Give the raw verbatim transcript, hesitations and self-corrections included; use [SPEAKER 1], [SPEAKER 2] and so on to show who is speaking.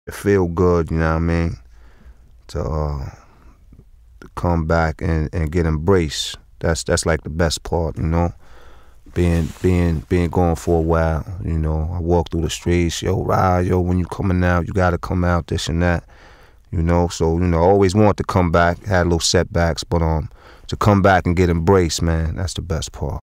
[SPEAKER 1] it feel good, you know what I mean, to, uh, to come back and, and get embraced. That's that's like the best part, you know. Being being being gone for a while, you know. I walk through the streets, yo, ride, yo, when you coming out, you gotta come out, this and that, you know. So, you know, I always want to come back, had little setbacks, but um, to come back and get embraced, man, that's the best part.